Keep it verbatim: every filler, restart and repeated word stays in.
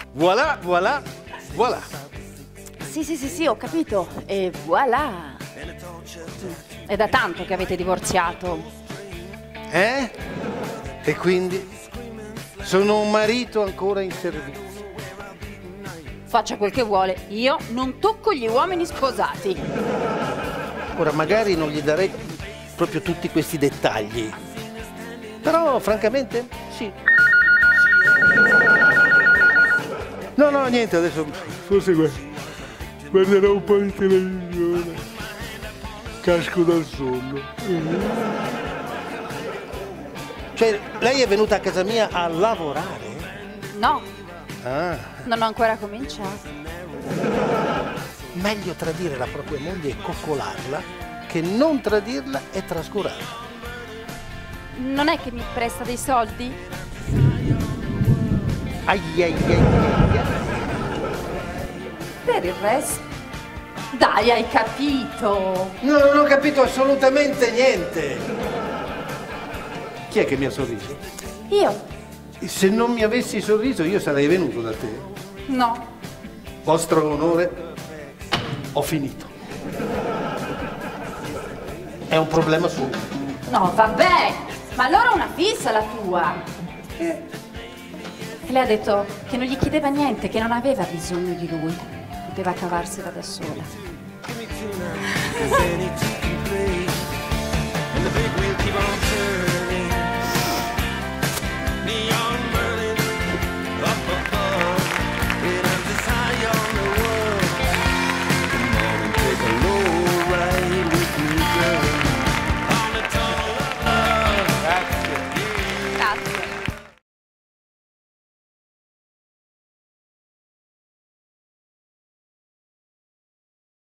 Voilà, voilà, voilà. Sì, sì, sì, sì, ho capito. E voilà. È da tanto che avete divorziato. Eh? E quindi? Sono un marito ancora in servizio. Faccia quel che vuole. Io non tocco gli uomini sposati. Ora, magari non gli darei proprio tutti questi dettagli. Però, francamente, sì. No, no, niente, adesso forse guarderò un po' di televisione. Casco dal sonno. Cioè, lei è venuta a casa mia a lavorare? No, Ah. non ho ancora cominciato. Meglio tradire la propria moglie e coccolarla che non tradirla e trascurarla. Non è che mi presta dei soldi? Ai ai ai ai. Per il resto. Dai, hai capito? No, non ho capito assolutamente niente. Chi è che mi ha sorriso? Io? Se non mi avessi sorriso io sarei venuto da te. No. Vostro onore, ho finito. È un problema suo. No, vabbè. Ma allora una fissa la tua. Eh. E lei ha detto che non gli chiedeva niente, che non aveva bisogno di lui. Poteva cavarsela da sola.